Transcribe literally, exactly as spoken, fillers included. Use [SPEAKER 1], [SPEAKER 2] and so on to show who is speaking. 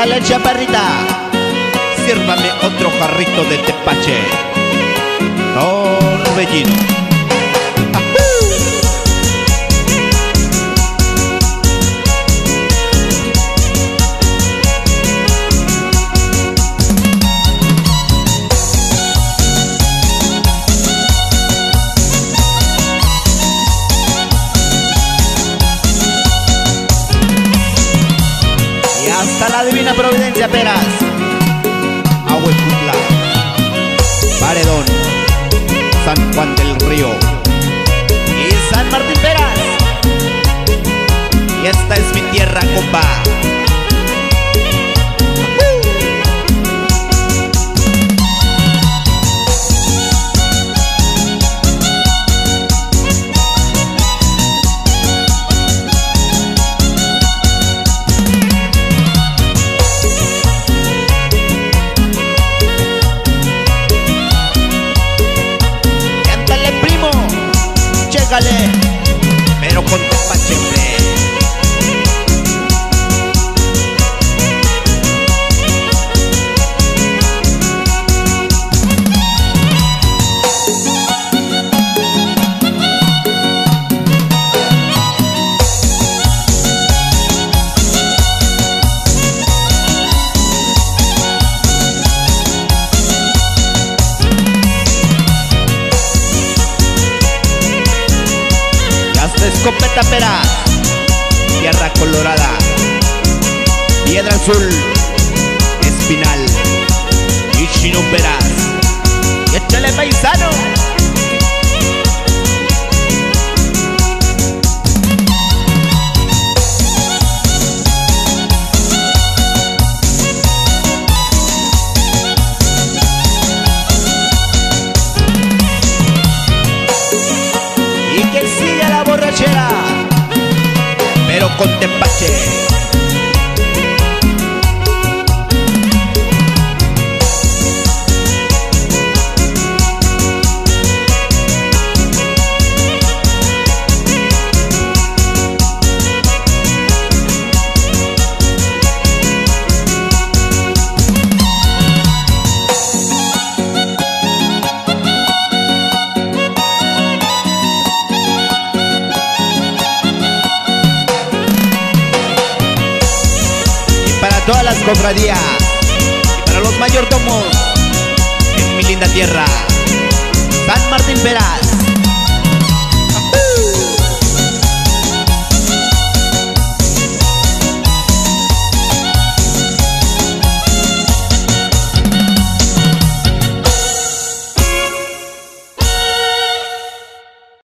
[SPEAKER 1] Ándale, chaparrita, sírvame otro jarrito de tepache torbellino. Hasta la divina providencia Peras, Ahuecutla, Paredón, San Juan del Río y San Martín Peras. Y esta es mi tierra, compa. Pero con tepache, hombre. Escopeta Peras, Tierra Colorada, Piedra Azul, Espinal y Chino Peras. Y échale, paisano. Y que siga la borrachera, pero con tepache. Todas las cofradías y para los mayordomos en mi linda tierra, San Martín Peras.